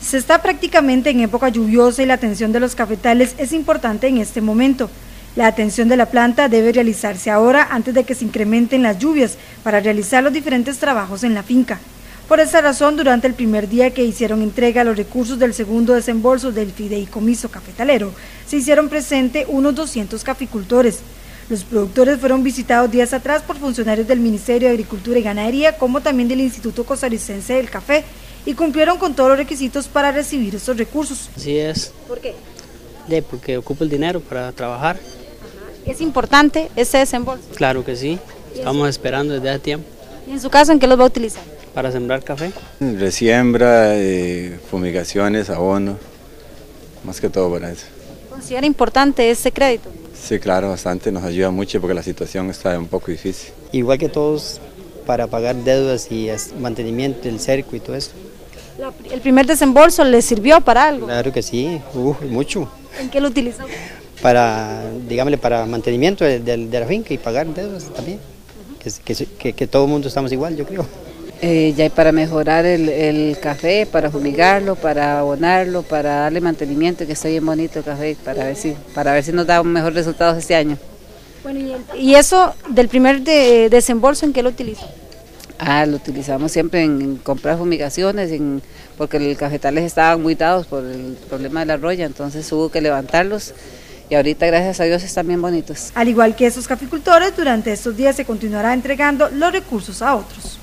Se está prácticamente en época lluviosa y la atención de los cafetales es importante en este momento. La atención de la planta debe realizarse ahora antes de que se incrementen las lluvias para realizar los diferentes trabajos en la finca. Por esta razón, durante el primer día que hicieron entrega a los recursos del segundo desembolso del fideicomiso cafetalero, se hicieron presente unos 200 caficultores. Los productores fueron visitados días atrás por funcionarios del Ministerio de Agricultura y Ganadería, como también del Instituto Costarricense del Café, y cumplieron con todos los requisitos para recibir estos recursos. Así es. ¿Por qué? Porque ocupo el dinero para trabajar. ¿Es importante ese desembolso? Claro que sí, estamos esperando desde hace tiempo. ¿Y en su caso en qué los va a utilizar? Para sembrar café. Resiembra, fumigaciones, abono, más que todo para eso. ¿Considera importante ese crédito? Sí, claro, bastante, nos ayuda mucho porque la situación está un poco difícil. Igual que todos, para pagar deudas y mantenimiento del cerco y todo eso. ¿El primer desembolso le sirvió para algo? Claro que sí, mucho. ¿En qué lo utilizó? Para mantenimiento de la finca y pagar deudas también. Que todo el mundo estamos igual, yo creo. Ya para mejorar el café, para fumigarlo, para abonarlo, para darle mantenimiento, que esté bien bonito el café, para ver si nos da un mejor resultado este año. Bueno, ¿y eso del primer desembolso en qué lo utilizó? Lo utilizamos siempre en comprar fumigaciones, porque los cafetales estaban muy dados por el problema de la roya, entonces hubo que levantarlos y ahorita gracias a Dios están bien bonitos. Al igual que esos caficultores, durante estos días se continuará entregando los recursos a otros.